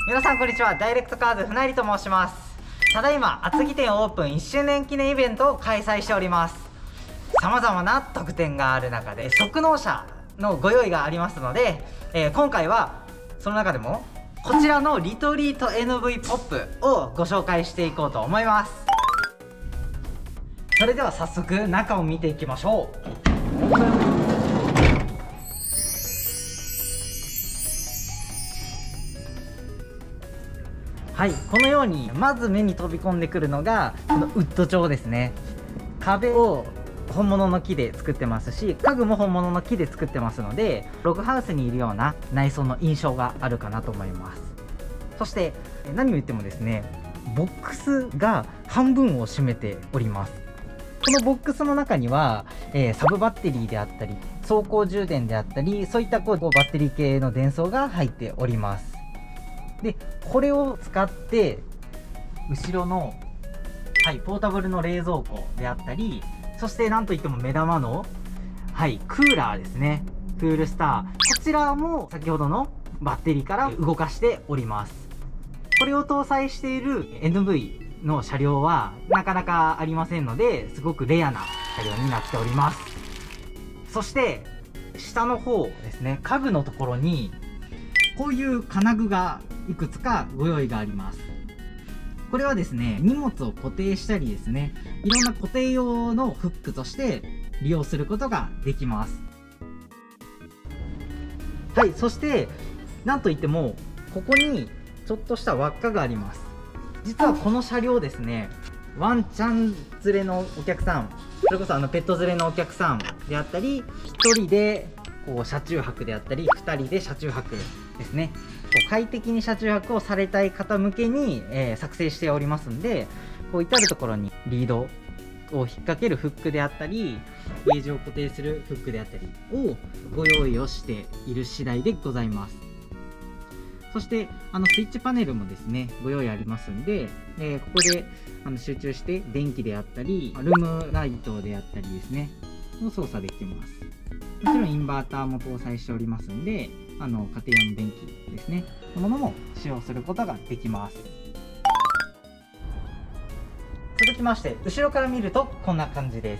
皆さんこんにちは。ダイレクトカーズ船入と申します。ただいま厚木店オープン1周年記念イベントを開催しております。様々な特典がある中で職能者のご用意がありますので、今回はその中でもこちらのリトリート NV ポップをご紹介していこうと思います。それでは早速中を見ていきましょう。はい、このようにまず目に飛び込んでくるのがこのウッド調ですね。壁を本物の木で作ってますし、家具も本物の木で作ってますので、ログハウスにいるような内装の印象があるかなと思います。そして何を言ってもですね、ボックスが半分を占めております。このボックスの中には、サブバッテリーであったり走行充電であったり、そういったバッテリー系の電装が入っております。でこれを使って後ろの、ポータブルの冷蔵庫であったり、そしてなんといっても目玉の、クーラーですね。クールスター、こちらも先ほどのバッテリーから動かしております。これを搭載している NV の車両はなかなかありませんので、すごくレアな車両になっております。そして下の方ですね、家具のところにこういう金具がいくつかご用意があります。これはですね、荷物を固定したりですね、いろんな固定用のフックとして利用することができます。そしてなんといってもここにちょっとした輪っかがあります。実はこの車両ですね、ワンちゃん連れのお客さん、それこそペット連れのお客さんであったり、1人で車中泊であったり、2人で車中泊ですね、快適に車中泊をされたい方向けに、作成しておりますんで、至る所にリードを引っ掛けるフックであったり、ゲージを固定するフックであったりをご用意をしている次第でございます。そしてスイッチパネルもですねご用意ありますんで、ここで集中して電気であったりルームライトであったりですねを操作できます。もちろんインバーターも搭載しておりますんで、家庭用の電気ですねのものも使用することができます。続きまして後ろから見るとこんな感じです。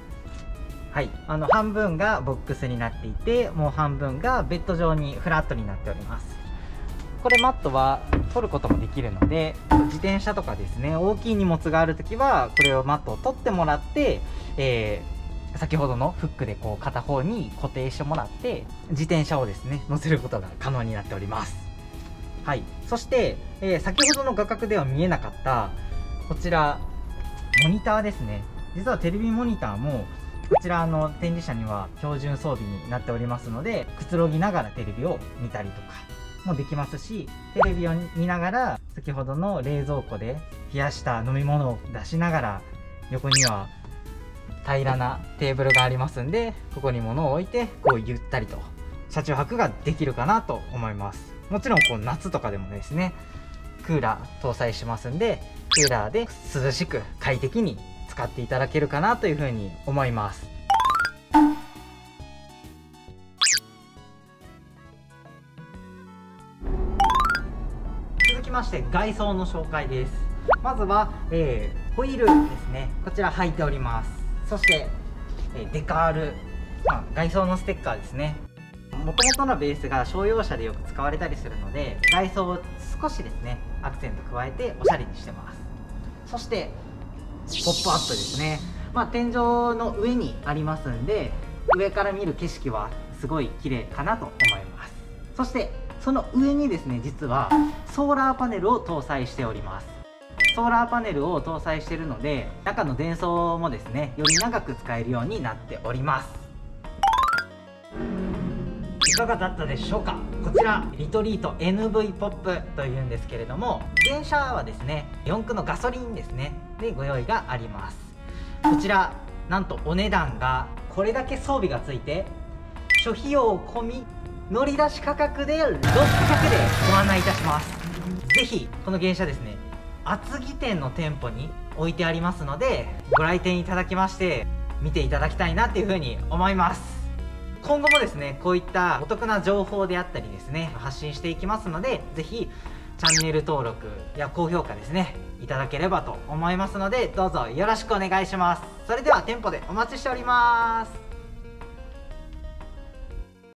半分がボックスになっていて、もう半分がベッド状にフラットになっております。これマットは取ることもできるので、自転車とかですね、大きい荷物があるときはこれをマットを取ってもらって、先ほどのフックで片方に固定してもらって自転車をですね乗せることが可能になっております。そして、先ほどの画角では見えなかったこちらモニターですね。実はテレビモニターもこちら展示車には標準装備になっておりますので、くつろぎながらテレビを見たりとかもできますし、テレビを見ながら先ほどの冷蔵庫で冷やした飲み物を出しながら、横には平らなテーブルがありますんで、ここに物を置いてゆったりと車中泊ができるかなと思います。もちろん夏とかでもですね、クーラー搭載しますんで、クーラーで涼しく快適に使っていただけるかなというふうに思います。続きまして外装の紹介です。まずは、ホイールですね、こちら履いております。そして、デカール、外装のステッカーですね。もともとのベースが商用車でよく使われたりするので、外装を少しですねアクセント加えておしゃれにしてます。そしてポップアップですね。天井の上にありますんで、上から見る景色はすごい綺麗かなと思います。そしてその上にですね、実はソーラーパネルを搭載しております。ソーラーパネルを搭載しているので、中の電装もですねより長く使えるようになっております。いかがだったでしょうか。こちらリトリート NV ポップというんですけれども、電車はですね4駆のガソリンですねでご用意があります。こちらなんとお値段がこれだけ装備がついて、諸費用込み乗り出し価格で600でご案内いたします。ぜひこの原車ですね、厚木店の店舗に置いてありますので、ご来店いただきまして見ていただきたいなっていうふうに思います。今後もですねこういったお得な情報であったりですね発信していきますので、ぜひチャンネル登録や高評価ですねいただければと思いますので、どうぞよろしくお願いします。それでは店舗でお待ちしております。